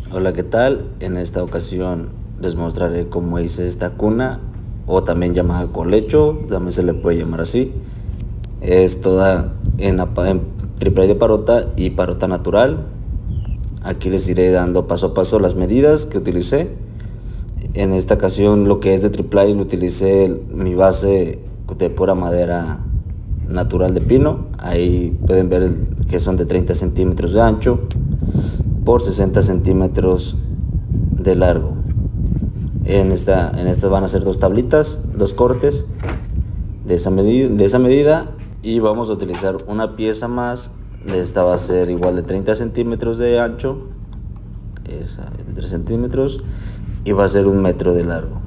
Hola, ¿qué tal? En esta ocasión les mostraré cómo hice esta cuna, o también llamada colecho, también se le puede llamar así. Es toda en triple de parota y parota natural. Aquí les iré dando paso a paso las medidas que utilicé. En esta ocasión lo que es de triple lo utilicé mi base de pura madera natural de pino. Ahí pueden ver que son de 30 centímetros de ancho por 60 centímetros de largo. En esta van a ser dos tablitas, dos cortes de esa medida, y vamos a utilizar una pieza más. Esta va a ser igual de 30 centímetros de ancho, esa de 3 centímetros, y va a ser 1 metro de largo.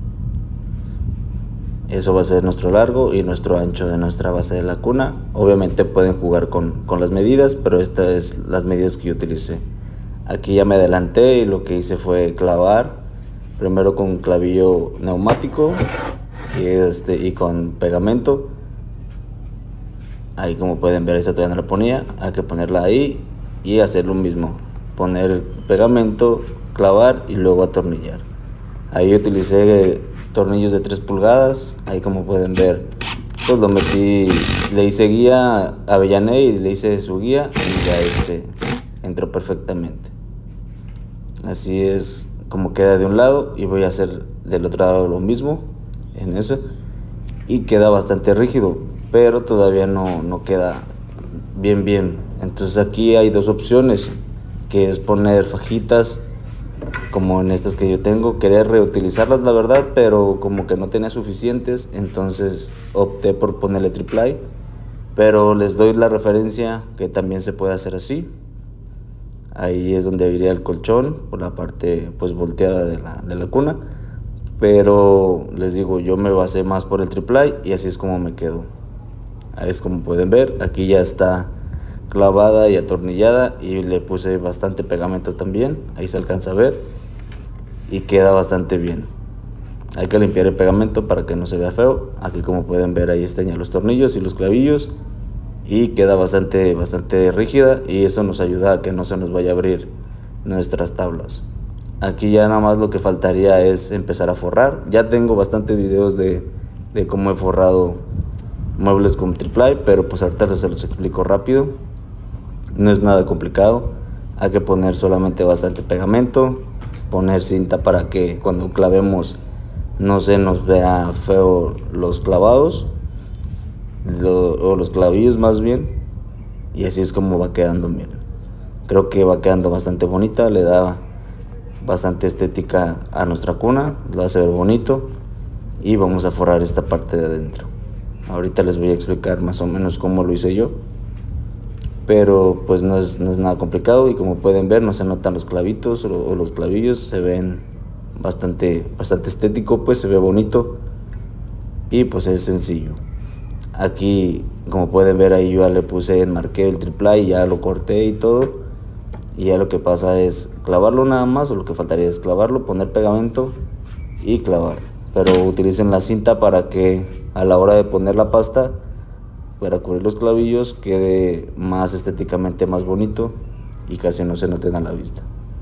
Eso va a ser nuestro largo y nuestro ancho de nuestra base de la cuna. Obviamente pueden jugar con las medidas, pero estas es las medidas que yo utilicé. Aquí ya me adelanté y lo que hice fue clavar primero con un clavillo neumático y con pegamento. Ahí, como pueden ver, esta todavía no la ponía, hay que ponerla ahí y hacer lo mismo, poner el pegamento, clavar y luego atornillar. Ahí utilicé tornillos de 3 pulgadas, ahí como pueden ver, pues lo metí, le hice guía, avellané y le hice su guía y ya entró perfectamente. Así es como queda de un lado, y voy a hacer del otro lado lo mismo en eso, y queda bastante rígido, pero todavía no queda bien. Entonces aquí hay dos opciones, que es poner fajitas como en estas que yo tengo. Quería reutilizarlas, la verdad, pero como que no tenía suficientes, entonces opté por ponerle triple, pero les doy la referencia que también se puede hacer así. Ahí es donde iría el colchón, por la parte pues volteada de la cuna, pero les digo, yo me basé más por el triple y así es como me quedó. Ahí es como pueden ver, aquí ya está clavada y atornillada, y le puse bastante pegamento también, ahí se alcanza a ver y queda bastante bien. Hay que limpiar el pegamento para que no se vea feo. Aquí, como pueden ver, ahí están ya los tornillos y los clavillos, y queda bastante rígida, y eso nos ayuda a que no se nos vaya a abrir nuestras tablas. Aquí ya nada más lo que faltaría es empezar a forrar. Ya tengo bastantes videos de cómo he forrado muebles con triple, pero pues ahorita se los explico rápido. No es nada complicado, hay que poner solamente bastante pegamento, poner cinta para que cuando clavemos no se nos vea feo los clavados, o los clavillos más bien, y así es como va quedando. Miren, creo que va quedando bastante bonita, le da bastante estética a nuestra cuna, lo hace ver bonito. Y vamos a forrar esta parte de adentro. Ahorita les voy a explicar más o menos cómo lo hice yo, pero pues no es nada complicado, y como pueden ver no se notan los clavitos o los clavillos, se ven bastante estético, pues se ve bonito, y pues es sencillo. Aquí, como pueden ver, ahí yo ya le puse, enmarqué el triple y ya lo corté y todo, y ya lo que pasa es clavarlo nada más, o lo que faltaría es clavarlo, poner pegamento y clavar. Pero utilicen la cinta para que a la hora de poner la pasta para cubrir los clavillos quede más estéticamente más bonito y casi no se noten a la vista.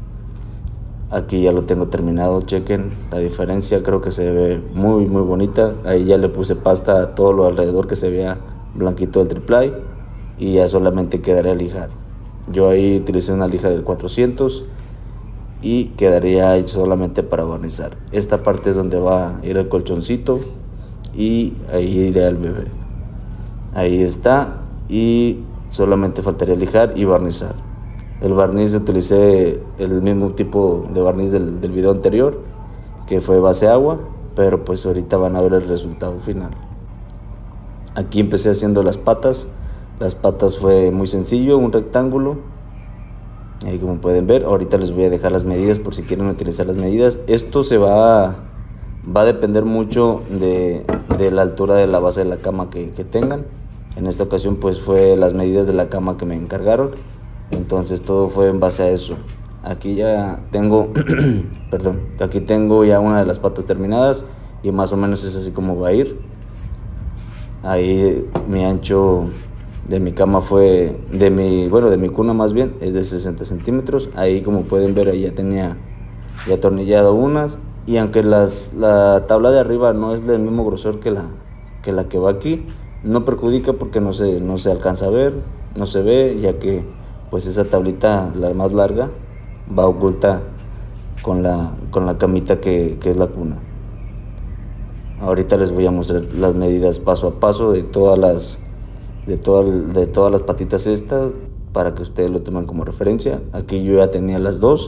Aquí ya lo tengo terminado, chequen la diferencia, creo que se ve muy bonita. Ahí ya le puse pasta a todo lo alrededor, que se vea blanquito del triple, y ya solamente quedaría lijar. Yo ahí utilicé una lija del 400 y quedaría ahí solamente para barnizar. Esta parte es donde va a ir el colchoncito, y ahí iría el bebé. Ahí está, y solamente faltaría lijar y barnizar. El barniz, utilicé el mismo tipo de barniz del video anterior, que fue base agua, pero pues ahorita van a ver el resultado final. Aquí empecé haciendo las patas. Las patas fue muy sencillo, un rectángulo. Ahí, como pueden ver, ahorita les voy a dejar las medidas por si quieren utilizar las medidas. Esto va a depender mucho de la altura de la base de la cama que tengan. En esta ocasión pues fue las medidas de la cama que me encargaron, entonces todo fue en base a eso. Aquí ya tengo perdón, aquí tengo ya una de las patas terminadas, y más o menos es así como va a ir. Ahí mi ancho de mi cama fue, de mi cuna más bien, es de 60 centímetros. Ahí como pueden ver, ahí ya tenía ya atornillado unas. Y aunque la tabla de arriba no es del mismo grosor que la que va aquí, no perjudica porque no se alcanza a ver, no se ve, ya que pues esa tablita, la más larga, va oculta con la camita que es la cuna. Ahorita les voy a mostrar las medidas paso a paso de todas las patitas estas, para que ustedes lo tomen como referencia. Aquí yo ya tenía las dos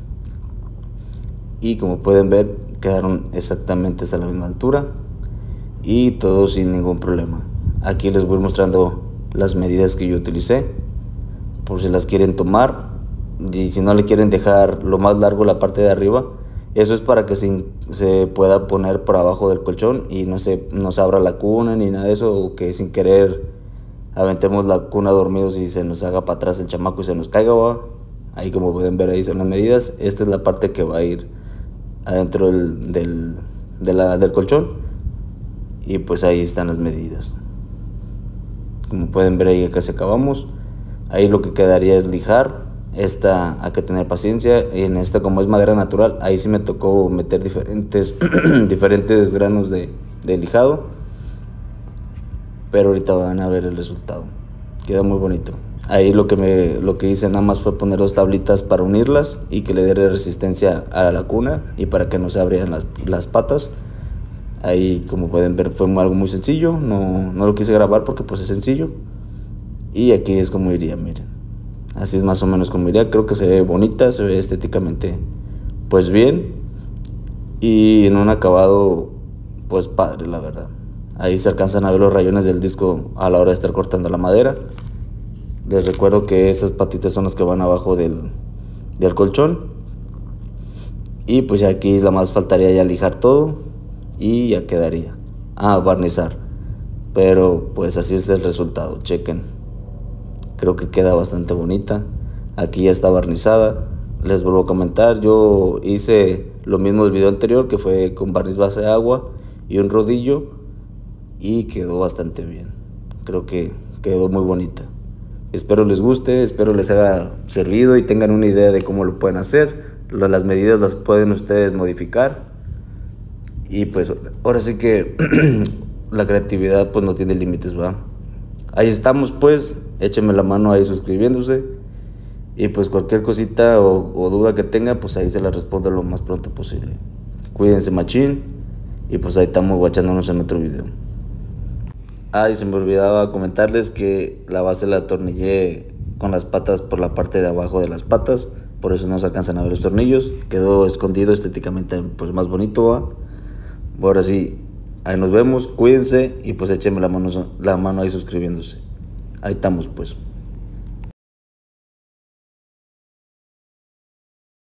y como pueden ver quedaron exactamente a la misma altura y todo sin ningún problema. Aquí les voy mostrando las medidas que yo utilicé por si las quieren tomar, y si no le quieren dejar lo más largo la parte de arriba, eso es para que se pueda poner por abajo del colchón y no se abra la cuna ni nada de eso, o que sin querer aventemos la cuna dormidos y se nos haga para atrás el chamaco y se nos caiga, ¿va? Ahí como pueden ver, ahí son las medidas. Esta es la parte que va a ir adentro del colchón, y pues ahí están las medidas. Como pueden ver, ahí casi acabamos. Ahí lo que quedaría es lijar. Esta hay que tener paciencia, y en esta, como es madera natural, ahí sí me tocó meter diferentes granos de lijado, pero ahorita van a ver el resultado. Queda muy bonito. Ahí lo que hice nada más fue poner dos tablitas para unirlas y que le diera resistencia a la cuna y para que no se abrieran las patas. Ahí como pueden ver fue algo muy sencillo, no lo quise grabar porque pues es sencillo. Y aquí es como iría, miren. Así es más o menos como iría. Creo que se ve bonita, se ve estéticamente pues bien, y en un acabado pues padre, la verdad. Ahí se alcanzan a ver los rayones del disco a la hora de estar cortando la madera. Les recuerdo que esas patitas son las que van abajo del colchón. Y pues ya aquí la más faltaría ya lijar todo y ya quedaría. Barnizar. Pero pues así es el resultado, chequen. Creo que queda bastante bonita. Aquí ya está barnizada. Les vuelvo a comentar, yo hice lo mismo del video anterior, que fue con barniz base de agua y un rodillo, y quedó bastante bien. Creo que quedó muy bonita. Espero les guste, espero les haya servido y tengan una idea de cómo lo pueden hacer. Las medidas las pueden ustedes modificar. Y pues ahora sí que la creatividad pues no tiene límites, ¿va? Ahí estamos pues, échenme la mano ahí suscribiéndose. Y pues cualquier cosita o duda que tenga, pues ahí se la respondo lo más pronto posible. Cuídense machín, y pues ahí estamos guachándonos en otro video. Y se me olvidaba comentarles que la base la atornillé con las patas por la parte de abajo de las patas, por eso no se alcanzan a ver los tornillos. Quedó escondido estéticamente pues más bonito, ¿va? Ahora sí, ahí nos vemos, cuídense y pues échenme la mano ahí suscribiéndose. Ahí estamos pues.